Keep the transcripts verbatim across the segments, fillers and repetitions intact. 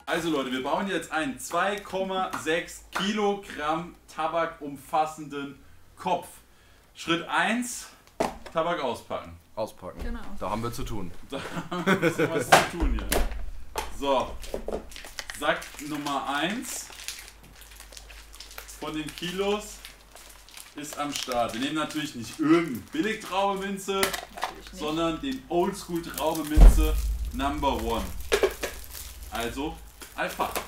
Also Leute, wir bauen jetzt einen zwei Komma sechs Kilogramm Tabak umfassenden Kopf. Schritt eins, Tabak auspacken. Auspacken. Genau. Da haben wir zu tun. Da haben wir was zu tun hier. So, Sack Nummer eins von den Kilos ist am Start. Wir nehmen natürlich nicht irgendeine Billig-Traubeminze, sondern den Oldschool-Traubeminze Number One. Also Alfaka.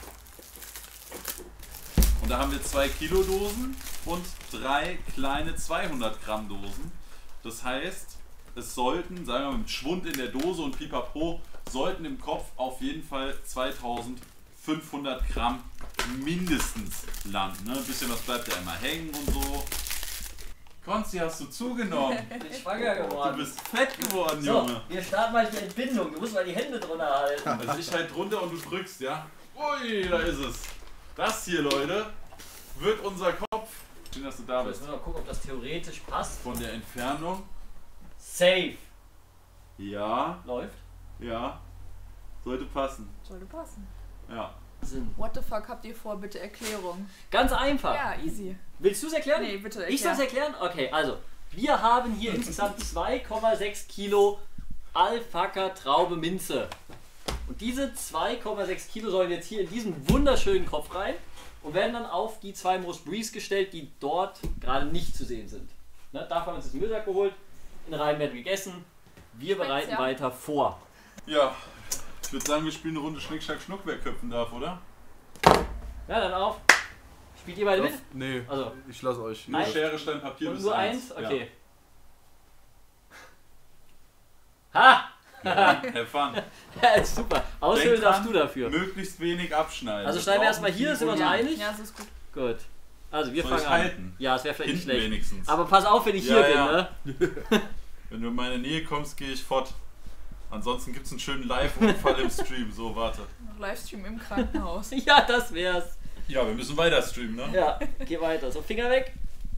Und da haben wir zwei Kilo Dosen und drei kleine zweihundert Gramm Dosen. Das heißt, es sollten, sagen wir mal mit Schwund in der Dose und Pipapo, sollten im Kopf auf jeden Fall zweitausendfünfhundert Gramm mindestens landen. Ne? Ein bisschen was bleibt ja immer hängen und so. Konzi, hast du zugenommen? Ich bin schwanger geworden. Du bist fett geworden, so, Junge. wir starten mal die Entbindung. Du musst mal die Hände drunter halten. Also ich halt drunter und du drückst, ja? Ui, da ist es. Das hier, Leute, wird unser Kopf. Schön, dass du da bist. Jetzt müssen wir mal gucken, ob das theoretisch passt. Von der Entfernung. Safe. Ja, Läuft. ja. Sollte passen. Sollte passen. Ja. Sinn. What the fuck habt ihr vor? Bitte Erklärung. Ganz einfach. Ja, easy. Willst du es erklären? Nee, bitte Ich soll es erklären? Okay, also. Wir haben hier insgesamt zwei Komma sechs Kilo Alfaka Traube Minze. Und diese zwei Komma sechs Kilo sollen jetzt hier in diesen wunderschönen Kopf rein und werden dann auf die zwei Most Breeze gestellt, die dort gerade nicht zu sehen sind. Ne, dafür haben wir uns das Müllsack geholt. In Reihen werden gegessen. Wir Schmeckt's, bereiten ja? weiter vor. Ja, ich würde sagen, wir spielen eine Runde Schnick, Schnack, Schnuck, wer köpfen darf, oder? Ja, dann auf. Spielt ihr beide mit? Nee, Also. ich lasse euch. Nur Eins. Schere, Stein, Papier Und bis nur eins. eins? Okay. Ha! Ja. Have fun. Ja, super. Aushöhlen Denk dran, darfst du dafür. Möglichst wenig abschneiden. Also schneiden wir erstmal hier, sind wir uns Ja, einig? ja, so ist gut. Gut. Also wir Soll fangen ich an. halten? Ja, es wäre vielleicht Hinten nicht schlecht. wenigstens. Aber pass auf, wenn ich Ja, hier ja. bin, ne? Wenn du in meine Nähe kommst, gehe ich fort. Ansonsten gibt es einen schönen Live-Unfall im Stream. So, warte. Livestream im Krankenhaus. Ja, das wär's. Ja, wir müssen weiter streamen, ne? Ja, geh weiter. So, Finger weg.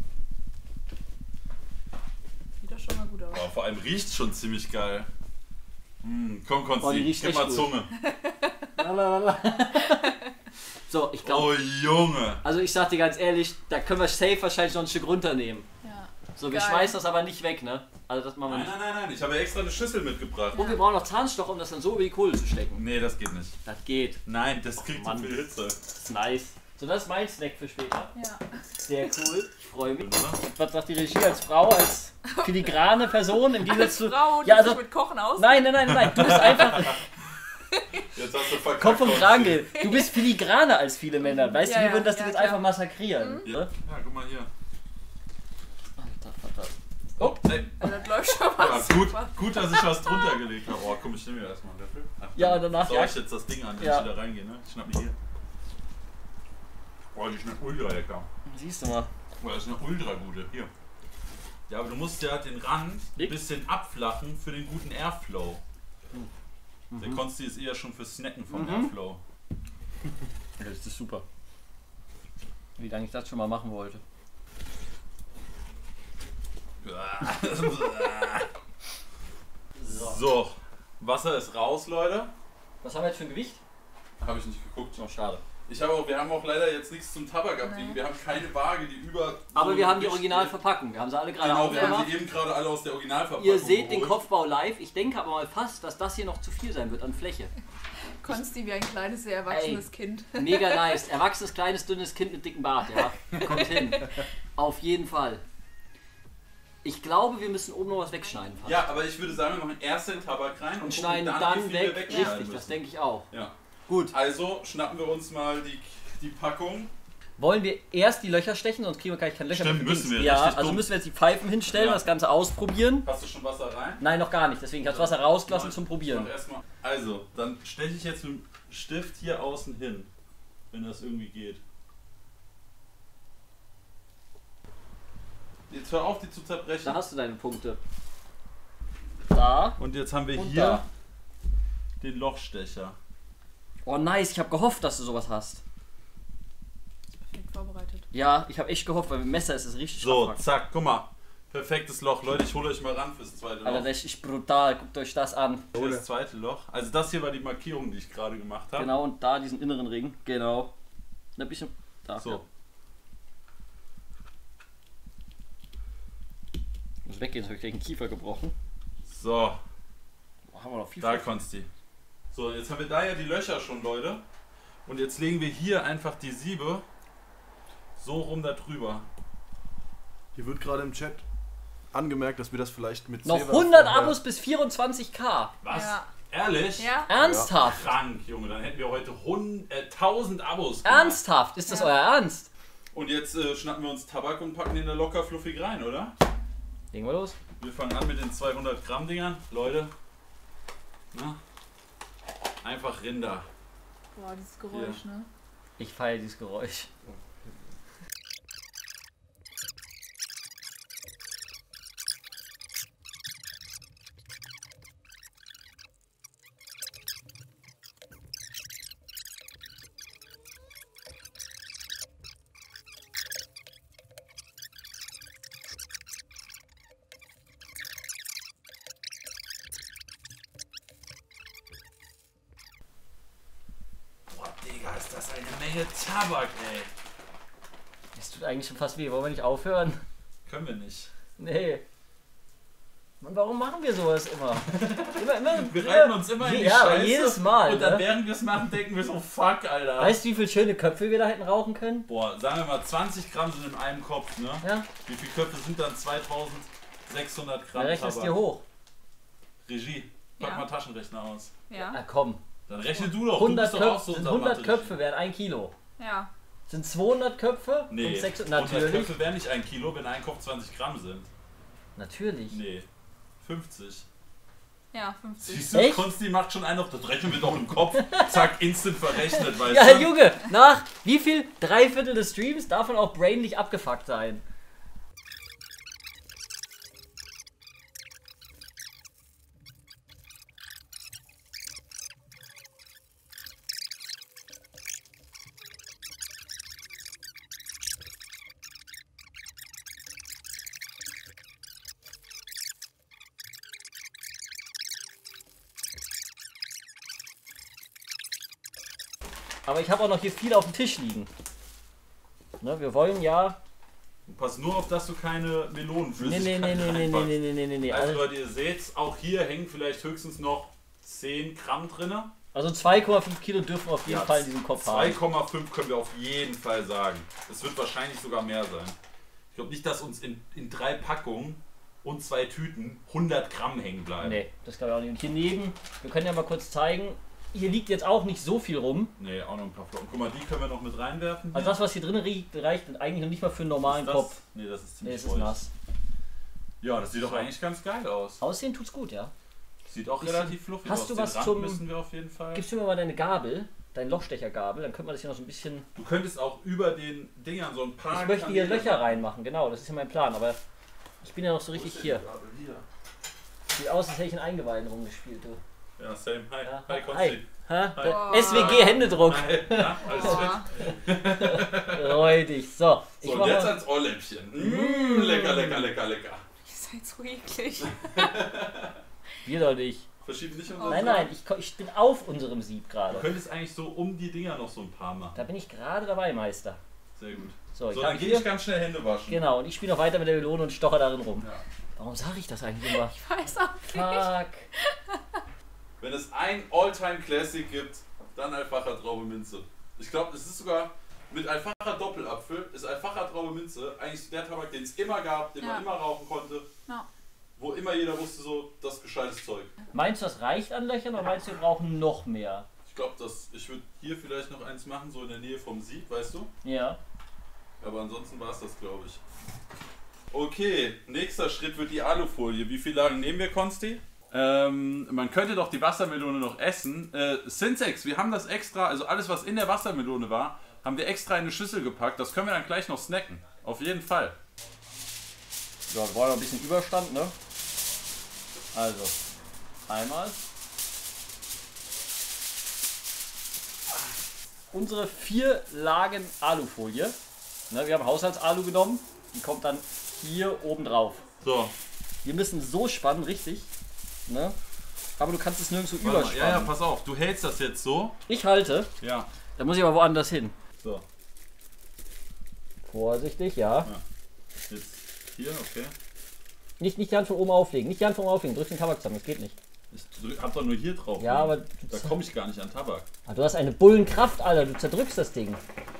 Sieht doch schon mal gut aus. Aber vor allem riecht schon ziemlich geil. Hm, komm, Konzi, Oh, die riecht gib echt mal gut. Zunge. Lalalala. So, ich glaube. Oh, Junge. Also ich sag dir ganz ehrlich, da können wir safe wahrscheinlich noch ein Stück runternehmen. Ja. So, wir Geil. schmeißen das aber nicht weg, ne? Also das machen wir Nein, nicht. nein, nein, nein. Ich habe ja extra eine Schüssel mitgebracht. Und wir brauchen noch Zahnstocher, um das dann so über die Kohle zu stecken. Nee, das geht nicht. Das geht. Nein, das kriegt Mann. zu viel Hitze. Das ist nice. So, das ist mein Snack für später. Ja. Sehr cool. Ich freue mich. Oder? Was sagt die Regie als Frau, als filigrane Person im Gegensatz zu. Frau, die Ja, also- sich mit Kochen aus. Nein, nein, nein, nein. Du bist einfach. Jetzt hast du verkackt. Komm vom Konzi. Kragen. gehen. Du bist filigraner als viele Männer. Weißt Ja, du, wir ja, würden das ja, jetzt klar. einfach massakrieren. Ja, Ne? ja, guck mal hier. Alter, Vater. Oh, Hey. Also, das läuft schon Ja, mal gut, super. gut, dass ich was drunter gelegt habe. Oh, komm, ich nehme mir erstmal einen Löffel. Ach, Ja, dann danach sau ja. ich jetzt das Ding an, wenn Ja. ich wieder reingehe, ne? Ich schnapp mir hier. Oh, die schmeckt ultra lecker. siehst du mal. Oh, das ist eine ultra gute. Hier. Ja, aber du musst ja den Rand ein Ich? bisschen abflachen für den guten Airflow. Mhm. Der Konsti ist eher schon für Snacken vom Mhm. Airflow. Ja, das ist super. Wie lange ich das schon mal machen wollte. So, Wasser ist raus, Leute. Was haben wir jetzt für ein Gewicht? Habe ich nicht geguckt. Oh, schade. Ich habe auch, wir haben auch leider jetzt nichts zum Tabak abwiegen. Nee. Wir haben keine Waage, die über. Aber so wir haben die Gewicht Originalverpackung. Wir haben sie alle steht. gerade Genau, wir haben aufgemacht. sie eben gerade alle aus der Originalverpackung. Ihr seht den geholt. Kopfbau live. Ich denke aber mal fast, dass das hier noch zu viel sein wird an Fläche. Konsti wie ein kleines, sehr erwachsenes Kind. Mega nice. Erwachsenes, kleines, dünnes Kind mit dicken Bart, ja. Kommt hin. Auf jeden Fall. Ich glaube, wir müssen oben noch was wegschneiden. Fast. Ja, aber ich würde sagen, wir machen erst den Tabak rein und, Und gucken schneiden dann, dann, wie viel wir weg. wegschneiden Richtig, das müssen. denke ich auch. Ja. Gut. Also schnappen wir uns mal die, die Packung. Wollen wir erst die Löcher stechen, sonst kriegen wir gleich keine Löcher Stimmt, mehr. müssen wir, Ja, richtig also dumm. müssen wir jetzt die Pfeifen hinstellen, Ja. das Ganze ausprobieren. Hast du schon Wasser rein? Nein, noch gar nicht. Deswegen habe ich das Wasser rausgelassen Nein, zum ich Probieren. mach erstmal. Also, dann steche ich jetzt mit dem Stift hier außen hin, wenn das irgendwie geht. Jetzt hör auf, die zu zerbrechen. Da hast du deine Punkte. Da. Und jetzt haben wir Und hier da. den Lochstecher. Oh nice, ich habe gehofft, dass du sowas hast. Perfekt vorbereitet. Ja, ich habe echt gehofft, weil mit dem Messer ist es richtig So, scharf. zack, guck mal. Perfektes Loch. Leute, ich hole euch mal ran fürs zweite Loch. Alter, das ist brutal. Guckt euch das an. Hier das zweite Loch. Also das hier war die Markierung, die ich gerade gemacht habe. Genau, und da diesen inneren Ring. Genau. Ein bisschen. Da. So. Ja. Muss weggehen, sonst habe ich gleich den Kiefer gebrochen. So, Boah, haben wir noch viel da Fläche. Konsti. So, jetzt haben wir da ja die Löcher schon, Leute. Und jetzt legen wir hier einfach die Siebe so rum da drüber. Hier wird gerade im Chat angemerkt, dass wir das vielleicht mit Noch Seva hundert vorher- Abos bis vierundzwanzig K. Was? Ja. Ehrlich? Ja? Ernsthaft? Krank, Junge. Dann hätten wir heute hund- äh, tausend Abos gemacht. Ernsthaft? Ist das Ja. euer Ernst? Und jetzt äh, schnappen wir uns Tabak und packen den da locker fluffig rein, oder? Legen wir los. Wir fangen an mit den zweihundert Gramm Dingern. Leute. Na? Einfach Rinder. Boah, dieses Geräusch, ne? Ich feiere dieses Geräusch. Boah, Digga, ist das eine Menge Tabak, ey. Es tut eigentlich schon fast weh. Wollen wir nicht aufhören? Können wir nicht. Nee. Mann, warum machen wir sowas immer? immer, immer Wir reiten uns immer in die ja, aber Scheiße. jedes Mal. Und dann Ne? während wir es machen, denken wir so, fuck, Alter. Weißt du, wie viele schöne Köpfe wir da hätten rauchen können? Boah, sagen wir mal, zwanzig Gramm sind in einem Kopf, ne? Ja, Wie viele Köpfe sind dann zweitausendsechshundert dann Gramm rechnest Tabak? dir hoch. Regie, pack Ja. mal Taschenrechner aus. Ja. Na komm. Dann rechne du doch, hundert du bist doch auch Köpfe, so sind unser hundert Mathe-Regie. Köpfe wären ein Kilo. Ja. Sind zweihundert Köpfe? Nee, Und sechshundert. hundert Natürlich. Köpfe wären nicht ein Kilo, wenn ein Kopf zwanzig Gramm sind. Natürlich. Nee, fünfzig. Ja, fünfzig. Siehst du, Echt? Konsti macht schon einen auf, das rechnen wir doch im Kopf. Zack, instant verrechnet, weißt Ja, du? Junge, nach wie viel? Drei Viertel des Streams davon auch brainlich abgefuckt sein. Aber ich habe auch noch hier viel auf dem Tisch liegen. Ne, wir wollen ja. Pass nur auf, dass du keine Nee, Melonenflüssigkeit nee, nee, nee, nee, nee, reinpackst. nee, nee, nee, nee, nee. Also Also, Leute, ihr seht, auch hier hängen vielleicht höchstens noch zehn Gramm drin. also zwei Komma fünf Kilo dürfen wir auf jeden Ja, Fall in diesem Kopf zwei haben. Komma fünf können wir auf jeden Fall sagen. Es wird wahrscheinlich sogar mehr sein. Ich glaube nicht, dass uns in, in drei Packungen und zwei Tüten hundert Gramm hängen bleiben. Nee, das glaube ich auch nicht. Und hier neben, wir können ja mal kurz zeigen, hier liegt jetzt auch nicht so viel rum. Nee, auch noch ein paar Flocken. Guck mal, die können wir noch mit reinwerfen. Also das, was hier drin liegt, reicht eigentlich noch nicht mal für einen normalen ist das, Kopf. Nee, das ist Nee, ziemlich es ist feucht. nass. Ja, das sieht doch eigentlich ganz geil aus. Aussehen tut's gut, ja. Sieht auch Bisschen- relativ fluffig Hast aus. du Den was Rand zum- müssen wir auf jeden Fall. Gibst du mir mal deine Gabel, deine Lochstechergabel, dann könnte man das hier noch so ein bisschen... Du könntest auch über den Dingern so ein paar. Ich möchte hier Kanäle Löcher machen. reinmachen, genau, das ist ja mein Plan, aber ich bin ja noch so Wo richtig ist denn hier. die Gabel? Hier. Sieht aus, als hätte ich in Eingeweiden rumgespielt, du. Ja, same. Hi, Ja. hi, Hi. Konsti. Ha? Hi. Der S W G Händedruck. Hi. Ja, alles fit. Boah, Räudig. So, ich So, mach und jetzt mal, ans Ohrläppchen. Mmh, lecker, lecker, lecker, lecker. ihr seid so eklig. wir doch nicht. Verschieb nicht unser Nein, nein, ich, ko- ich bin auf unserem Sieb Du gerade. könntest eigentlich so um die Dinger noch so ein paar machen. Da bin ich gerade dabei, Meister. Sehr gut. So, ich So, hab dann gehe hier, ich ganz schnell Hände waschen. genau, und ich spiele noch weiter mit der Melone und stocher darin rum. Ja. Warum sage ich das eigentlich immer? Ich weiß auch nicht. Fuck. Wenn es ein All-Time-Classic gibt, dann Alfacher Traube Minze. Ich glaube, es ist sogar mit Alfacher Doppelapfel, ist Alfacher Traube Minze eigentlich der Tabak, den es immer gab, den Ja. man immer rauchen konnte, Ja. wo immer jeder wusste, so, das ist gescheites Zeug. Meinst du, das reicht an Löchern oder meinst du, wir brauchen noch mehr? Ich glaube, ich würde hier vielleicht noch eins machen, so in der Nähe vom Sieb, weißt du? Ja. Aber ansonsten war es das, glaube ich. Okay, nächster Schritt wird die Alufolie. Wie viele Lagen nehmen wir, Konsti? Ähm, man könnte doch die Wassermelone noch essen. Äh, Synsex, wir haben das extra, also alles, was in der Wassermelone war, haben wir extra in eine Schüssel gepackt. Das können wir dann gleich noch snacken. Auf jeden Fall. So, wir brauchen noch ein bisschen Überstand, ne? Also, einmal. Unsere vier Lagen Alufolie. Ne, wir haben Haushaltsalu genommen. Die kommt dann hier oben drauf. So. Wir müssen so spannen, richtig. Ne? Aber du kannst es nirgendwo Warte mal. überspannen. Ja, ja, pass auf. Du hältst das jetzt so. Ich halte. Ja. Da muss ich aber woanders hin. So. Vorsichtig, ja. Ja. Jetzt hier, okay. Nicht, nicht die Hand von oben auflegen. Nicht die Hand von oben auflegen. Drück den Tabak zusammen. Das geht nicht. Ich drück, hab doch nur hier drauf. Ja, Mann. aber Da du, komme ich gar nicht an Tabak. ah, du hast eine Bullenkraft, Alter. Du zerdrückst das Ding.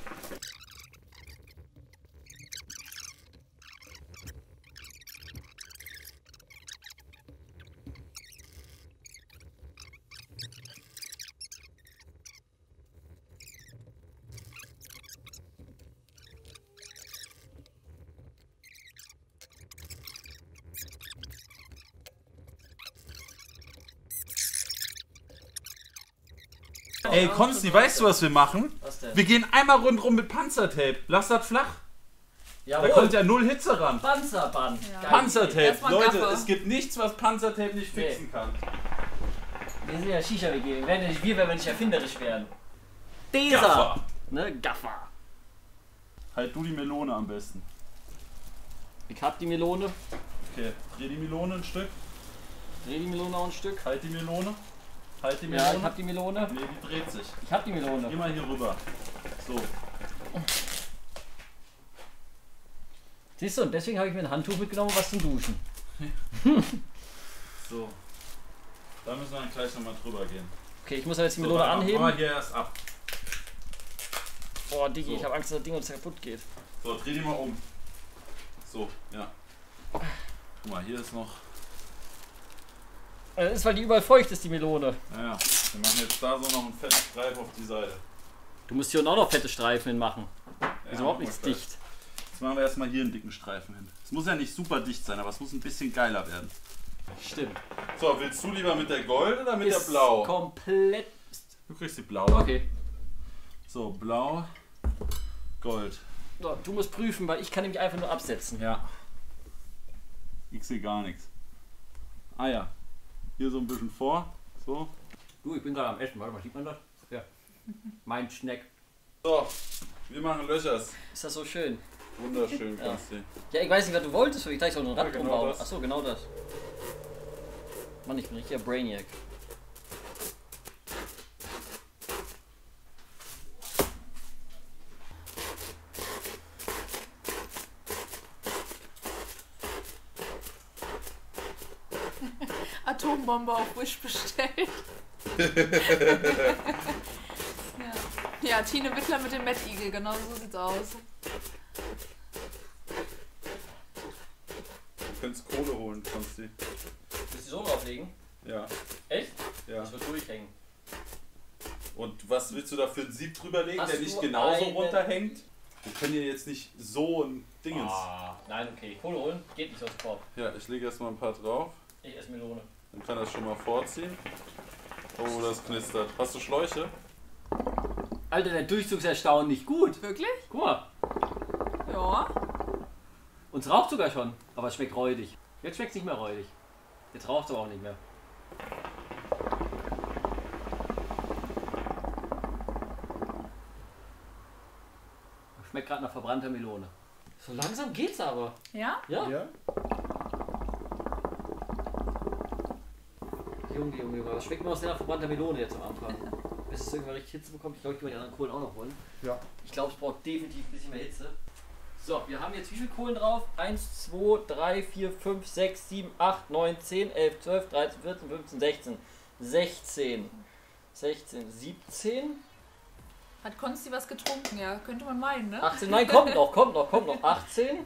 Ey, Konsti, weißt du, was wir machen? Was denn? Wir gehen einmal rundherum mit Panzertape. Lass das flach. Da Jawohl. kommt ja null Hitze ran. Panzerband. Ja. Geil. Panzertape. Erstmal Leute, Gaffer. es gibt nichts, was Panzertape nicht Nee. fixen kann. Wir sind ja Shisha-W G. Wir werden ja nicht, wir werden nicht erfinderisch werden. Dieser. Gaffer. Ne, Gaffer. Halt du die Melone am besten. Ich hab die Melone. Okay, dreh die Melone ein Stück. Dreh die Melone auch ein Stück. Halt die Melone. Halt die Ja, Melone. ich hab die Melone. Nee, die dreht sich. Ich hab die Geh Melone. mal hier rüber. So. Siehst du, und deswegen habe ich mir ein Handtuch mitgenommen, um was zum Duschen. So. Da müssen wir dann gleich nochmal drüber gehen. Okay, ich muss aber jetzt die So, Melone dann machen anheben. wir hier erst ab. Boah, Digi, So. ich habe Angst, dass das Ding uns kaputt geht. So, dreh die mal um. So, ja. Guck mal, hier ist noch. Das ist, weil die überall feucht ist, die Melone. Naja, wir machen jetzt da so noch einen fetten Streif auf die Seite. Du musst hier auch noch fette Streifen hinmachen. Ja, Ist überhaupt mach nichts mal gleich. dicht. Jetzt machen wir erstmal hier einen dicken Streifen hin. Es muss ja nicht super dicht sein, aber es muss ein bisschen geiler werden. Stimmt. So, willst du lieber mit der Gold oder mit Ist der Blau? komplett. Du kriegst die blaue. Okay. So, Blau, Gold. So, du musst prüfen, weil ich kann nämlich einfach nur absetzen. Ja. Ich sehe gar nichts. Ah ja. Hier so ein bisschen vor. So. Du, ich bin gerade am Essen. Warte mal, sieht man das? Ja. Mein Schneck. So, wir machen Löchers. Ist das so schön? Wunderschön, Ja. Konsti. Ja, ich weiß nicht, was du wolltest. Ich dachte, ich soll ein Rad Ja, drum genau bauen. das. Achso, genau das. Mann, ich bin richtiger Brainiac. Atombombe auf Wish bestellt. ja. ja, Tine Wittler mit dem Mad Eagle, genau so sieht's aus. Du kannst Kohle holen, Konsti. Willst du so drauflegen? Ja. Echt? Ja. Das wird durchhängen. Und was willst du da für ein Sieb drüberlegen, Hast der nicht du genauso eine- runterhängt? Wir können hier jetzt nicht so ein Dingens. Ah, nein, okay. Kohle holen geht nicht aus dem Korb. Ja, ich lege erstmal ein paar drauf. Ich esse Melone. Dann kann das schon mal vorziehen. Oh, das knistert. Hast du Schläuche? Alter, der Durchzug ist erstaunlich gut. Wirklich? Guck mal, Ja. uns raucht sogar schon, aber es schmeckt räudig. Jetzt schmeckt es nicht mehr räudig. Jetzt raucht es aber auch nicht mehr. Schmeckt gerade nach verbrannter Melone. So langsam geht's aber. Ja? Ja? Ja? Junge, Junge, Junge. Was schmeckt mir aus der nach verbrannter Melone jetzt am Anfang? Bis es irgendwann richtig Hitze bekommt. Ich glaube, ich will die anderen Kohlen auch noch holen. Ja. Ich glaube, es braucht definitiv ein bisschen mehr Hitze. So, wir haben jetzt wie viele Kohlen drauf? eins, zwei, drei, vier, fünf, sechs, sieben, acht, neun, zehn, elf, zwölf, dreizehn, vierzehn, fünfzehn, sechzehn. sechzehn. sechzehn, siebzehn. Hat Konsti was getrunken? Ja, könnte man meinen, ne? achtzehn, nein, kommt noch, kommt noch, kommt noch. achtzehn.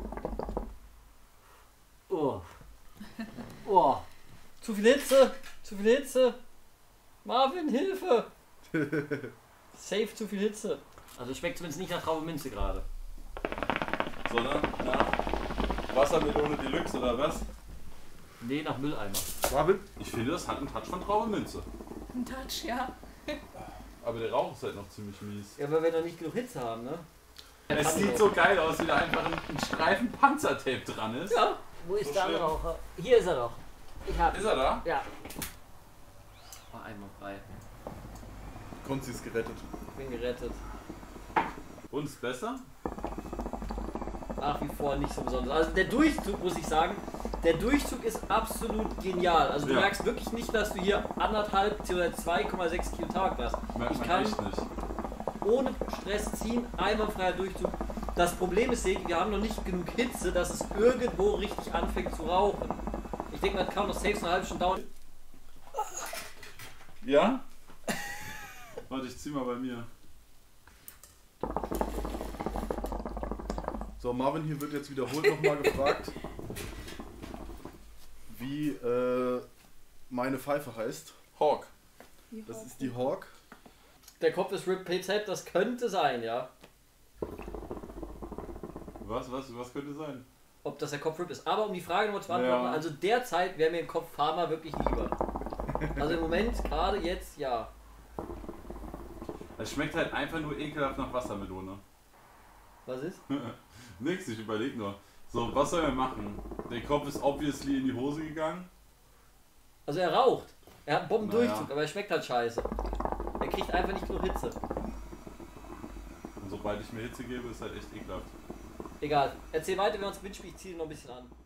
Oh. Oh. Zu viel Hitze, zu viel Hitze. Marvin, Hilfe. Safe, zu viel Hitze. Also es schmeckt zumindest nicht nach Traube Minze gerade. Sondern nach Wassermelone Deluxe oder was? Nee, nach Mülleimer. Marvin? Ich finde, das hat einen Touch von Traube Minze. Ein Touch, ja. Aber der Rauch ist halt noch ziemlich mies. Ja, weil wir noch nicht genug Hitze haben, ne? Es sieht so geil aus, wie da einfach ein, ein Streifen Panzertape dran ist. Ja. Wo ist So der schlimm. Raucher? Hier ist er doch. Ich hab ihn. Ist er da? Ja. War einmal frei. Konzi ist gerettet. Ich bin gerettet. Und ist besser? nach wie vor nicht so besonders. Also der Durchzug, muss ich sagen, der Durchzug ist absolut genial. Also du Ja. merkst wirklich nicht, dass du hier anderthalb bzw. zwei Komma sechs Kilo Tabak hast. Merkt Ich man kann echt nicht. ohne Stress ziehen, einwandfreier Durchzug. Das Problem ist, Segi, wir haben noch nicht genug Hitze, dass es irgendwo richtig anfängt zu rauchen. Ich denke, man kann noch safe so eine halbe Stunde dauern. Ja? Warte, ich zieh mal bei mir. So, Marvin hier wird jetzt wiederholt nochmal gefragt, wie äh, meine Pfeife heißt. Hawk. Das ist die Hawk. Der Kopf ist Rip P Z, das könnte sein, ja. Was, was, was könnte sein? Ob das der Kopf Rip ist. Aber um die Frage nochmal zu beantworten, Ja. also derzeit wäre mir im Kopf Pharma wirklich lieber. Also im Moment, gerade jetzt, ja. Es schmeckt halt einfach nur ekelhaft nach Wassermelone. Was ist? Nix, ich überleg nur. So, was sollen wir machen? Der Kopf ist obviously in die Hose gegangen. Also er raucht. Er hat einen Bombendurchzug, Naja. aber er schmeckt halt scheiße. Er kriegt einfach nicht genug Hitze. Und sobald ich mir Hitze gebe, ist halt echt ekelhaft. Egal. Erzähl weiter, wir uns Gewinnspiel, ich ziehe noch ein bisschen an.